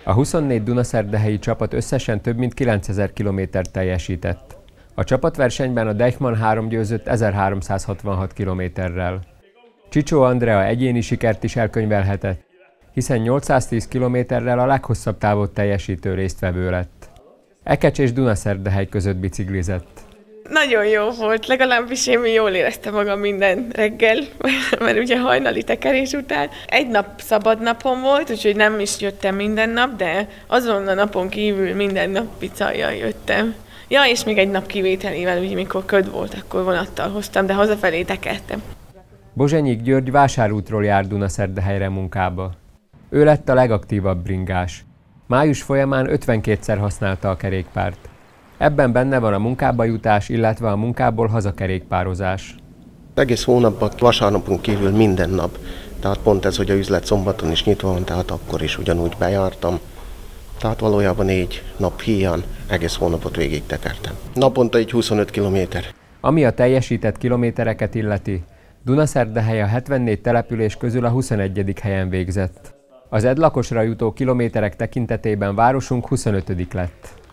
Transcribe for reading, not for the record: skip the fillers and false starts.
A 24 dunaszerdahelyi csapat összesen több mint 9000 kilométert teljesített. A csapatversenyben a Deichmann 3 győzött 1366 kilométerrel. Csicsó Andrea egyéni sikert is elkönyvelhetett, hiszen 810 kilométerrel a leghosszabb távot teljesítő résztvevő lett. Ekecs és Dunaszerdahely között biciklizett. Nagyon jó volt, legalábbis én jól éreztem magam minden reggel, mert ugye hajnali tekerés után. Egy nap szabad napom volt, úgyhogy nem is jöttem minden nap, de azon a napon kívül minden nap bicajjal jöttem. Ja, és még egy nap kivételével, ugye mikor köd volt, akkor vonattal hoztam, de hazafelé tekertem. Bozsenyik György Vásárútról jár Dunaszerdahelyre munkába. Ő lett a legaktívabb bringás. Május folyamán 52-szer használta a kerékpárt. Ebben benne van a munkába jutás, illetve a munkából hazakerékpározás. Egész hónapban, vasárnapon kívül minden nap. Tehát pont ez, hogy a üzlet szombaton is nyitva van, tehát akkor is ugyanúgy bejártam. Tehát valójában 4 nap híján egész hónapot végig tekertem. Naponta egy 25 kilométer. Ami a teljesített kilométereket illeti, Dunaszerdahely a 74 település közül a 21. helyen végzett. Az edlakosra jutó kilométerek tekintetében városunk 25. lett.